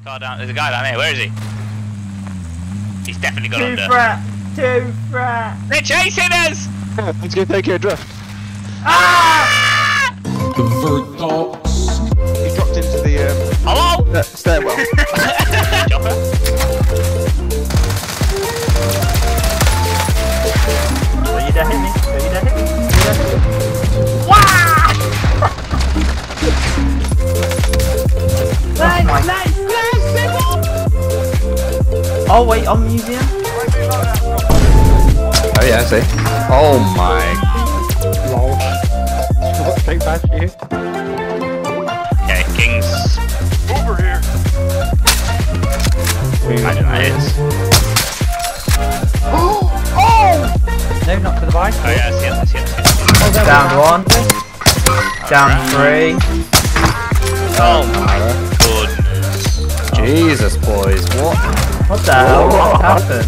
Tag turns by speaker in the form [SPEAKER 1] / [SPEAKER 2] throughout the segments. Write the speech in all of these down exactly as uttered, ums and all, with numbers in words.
[SPEAKER 1] Car down. There's a guy down here. Where is he? He's definitely got
[SPEAKER 2] Two
[SPEAKER 1] under.
[SPEAKER 2] frat! Two frat!
[SPEAKER 1] They're chasing us!
[SPEAKER 3] Let's go take a drift.
[SPEAKER 1] Ah!
[SPEAKER 4] The Vertox.
[SPEAKER 3] He dropped into the um,
[SPEAKER 1] Hello?
[SPEAKER 3] uh, stairwell.
[SPEAKER 1] Chopper.
[SPEAKER 2] Are you there hit me? Are you there hit me? Are you there hit me?
[SPEAKER 5] Nice,
[SPEAKER 2] my-
[SPEAKER 5] nice, nice,
[SPEAKER 2] Oh wait, on museum?
[SPEAKER 3] Oh yeah, I see. Oh my. Lol. Take back here.
[SPEAKER 1] Okay, Kings.
[SPEAKER 6] Over here.
[SPEAKER 1] Imagine that is.
[SPEAKER 2] No, not to the right.
[SPEAKER 1] Oh yeah, I see it, I see it, I see it.
[SPEAKER 2] Down one. Down three.
[SPEAKER 1] Oh my goodness.
[SPEAKER 3] Jesus, boys, what?
[SPEAKER 2] What the hell? What happened?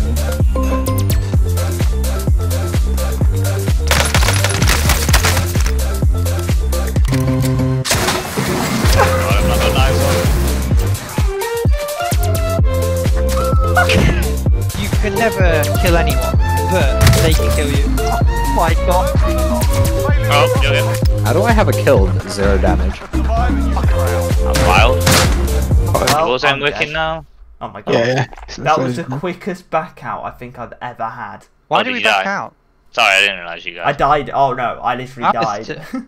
[SPEAKER 1] Right, I'm not gonna lie,
[SPEAKER 7] You can never kill anyone, but they can kill you. Oh my god.
[SPEAKER 1] Oh, you're good.
[SPEAKER 3] How do I have a kill with zero damage?
[SPEAKER 1] I'm wild.
[SPEAKER 2] Well,
[SPEAKER 1] Was
[SPEAKER 2] I'm
[SPEAKER 1] I'm working
[SPEAKER 2] dead.
[SPEAKER 1] now?
[SPEAKER 2] Oh my god.
[SPEAKER 3] yeah.
[SPEAKER 2] That was the quickest back out I think I've ever had.
[SPEAKER 7] Why
[SPEAKER 1] Oh,
[SPEAKER 7] did
[SPEAKER 1] did
[SPEAKER 7] we
[SPEAKER 1] you
[SPEAKER 7] back
[SPEAKER 1] die?
[SPEAKER 7] out?
[SPEAKER 1] Sorry, I didn't realise you
[SPEAKER 2] I
[SPEAKER 1] guys.
[SPEAKER 2] died. Oh no, I literally
[SPEAKER 7] I
[SPEAKER 2] died.
[SPEAKER 7] missed it.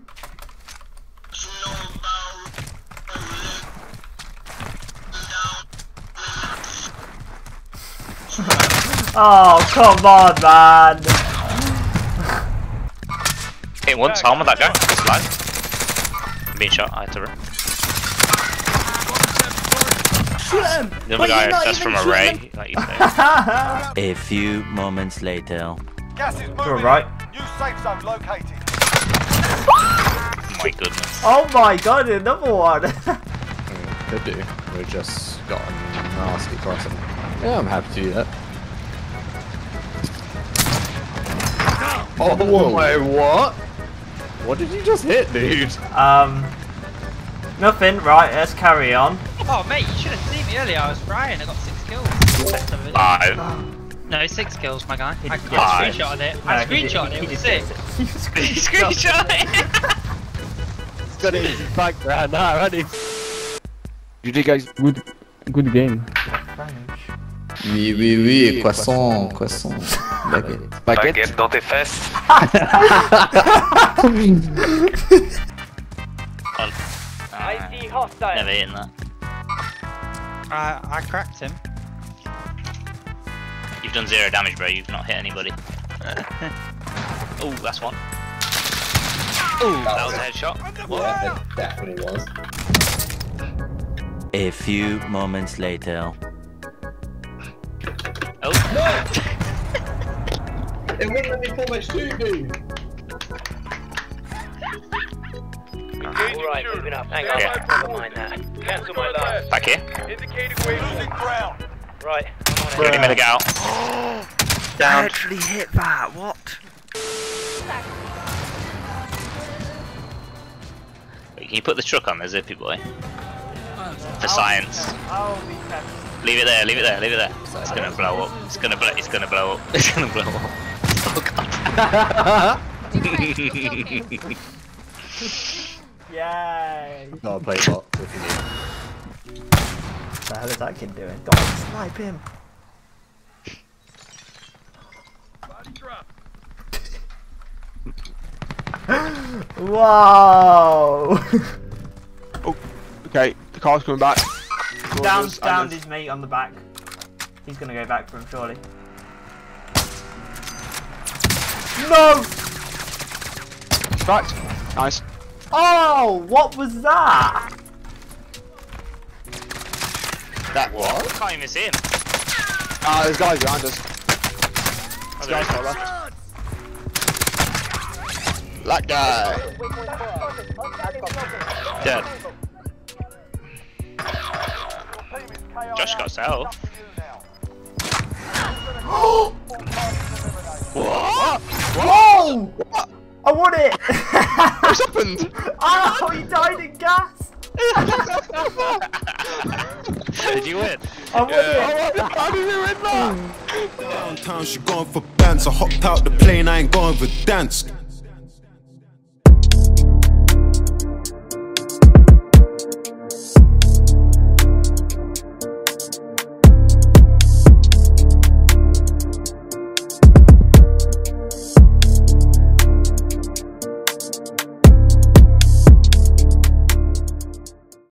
[SPEAKER 2] Oh, come on, man.
[SPEAKER 1] Hit once, arm with that guy. It's alive. I'm being shot, I had to run.
[SPEAKER 5] Shoot him!
[SPEAKER 1] The other
[SPEAKER 5] But
[SPEAKER 1] guy,
[SPEAKER 5] you're not
[SPEAKER 1] that's
[SPEAKER 5] even
[SPEAKER 1] from a
[SPEAKER 5] shooting
[SPEAKER 1] ray, like you say.
[SPEAKER 8] A few moments later.
[SPEAKER 6] Gas is moving.
[SPEAKER 2] You're right.
[SPEAKER 6] New safe zone located.
[SPEAKER 1] Oh my goodness.
[SPEAKER 2] Oh my god, another one.
[SPEAKER 3] Could do. We just got a nasty crossing. Yeah, I'm happy to do that. Oh, wait, what? What did you just hit, dude?
[SPEAKER 2] um, nothing. Right, let's carry on.
[SPEAKER 7] Oh mate, you should have seen me earlier. I was frying. I got six kills.
[SPEAKER 1] Five.
[SPEAKER 7] No, six kills, my guy. I, I
[SPEAKER 1] Five.
[SPEAKER 7] screenshotted it.
[SPEAKER 2] No,
[SPEAKER 7] I
[SPEAKER 2] he did-
[SPEAKER 7] screenshotted
[SPEAKER 2] he-
[SPEAKER 7] it.
[SPEAKER 2] he
[SPEAKER 7] It was
[SPEAKER 2] did
[SPEAKER 7] six.
[SPEAKER 2] six.
[SPEAKER 1] Screenshot it!
[SPEAKER 3] It's got his background now, hasn't he?
[SPEAKER 9] You did guys good good game.
[SPEAKER 8] Oui, oui, oui, croissant, croissant. Baguette.
[SPEAKER 6] Baguette dans tes fesses.
[SPEAKER 1] I see hostile. Never hitting that.
[SPEAKER 7] I, I cracked him.
[SPEAKER 1] You've done zero damage, bro. You've not hit anybody. Oh, that's one. Oh, that was a headshot.
[SPEAKER 8] Yeah, it definitely was. A few moments later.
[SPEAKER 1] Oh.
[SPEAKER 8] It wouldn't let me pull my shoot, dude.
[SPEAKER 6] Alright, moving up. Hang on.
[SPEAKER 1] Yeah.
[SPEAKER 6] Never mind that. Cancel my last.
[SPEAKER 1] Back here.
[SPEAKER 6] Indicating we're losing ground. Right.
[SPEAKER 1] You already made a go. Down.
[SPEAKER 8] actually hit that, what?
[SPEAKER 1] Wait, can you put the truck on there, Zippy boy? For science. Leave it there, leave it there, leave it there. It's gonna blow up. It's gonna blow. It's gonna blow up. It's gonna blow up. Oh god.
[SPEAKER 2] Yay!
[SPEAKER 3] Gotta play bot if you need.
[SPEAKER 2] What the hell is that kid doing? Go on, snipe him. Whoa!
[SPEAKER 9] Okay, the car's coming back.
[SPEAKER 2] down,
[SPEAKER 9] Towards us,
[SPEAKER 2] down
[SPEAKER 9] and
[SPEAKER 2] his mate on the back. He's gonna go back for him, surely. No!
[SPEAKER 9] then- Cracked. Nice.
[SPEAKER 2] Oh, what was that?
[SPEAKER 1] That what? I can't even see him.
[SPEAKER 9] Ah, there's guys behind us.
[SPEAKER 1] Oh,
[SPEAKER 9] There's
[SPEAKER 1] there
[SPEAKER 9] guys
[SPEAKER 1] is.
[SPEAKER 9] got left. That guy.
[SPEAKER 1] Dead. Josh got self.
[SPEAKER 9] What?
[SPEAKER 2] Whoa! What? I won it!
[SPEAKER 9] What's happened?
[SPEAKER 2] Oh, he died in gas!
[SPEAKER 1] Did you win?
[SPEAKER 2] I won
[SPEAKER 3] Yeah.
[SPEAKER 2] it!
[SPEAKER 3] How did you win that?
[SPEAKER 10] Downtown, she going for bands. I hopped out the plane, I ain't going for dance.